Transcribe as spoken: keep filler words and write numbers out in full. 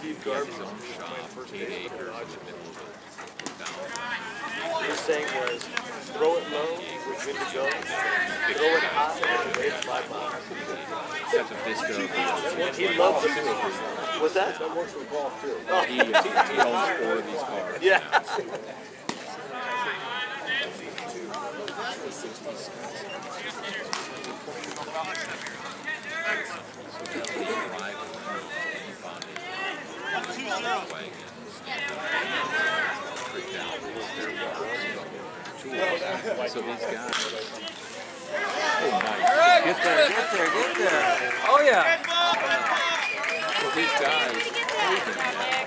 Steve he has Garvey his own shop, eight acres in the middle of the town. His saying was, throw it low, we're good to go. Throw it high, we're ready to five miles. Such a Visco. He loves the pool. What's that? That works with golf too. He, uh, he owns four of these cars. Yeah. So these guys. Oh, nice. Get there, get there, get there. Oh, yeah. So these guys.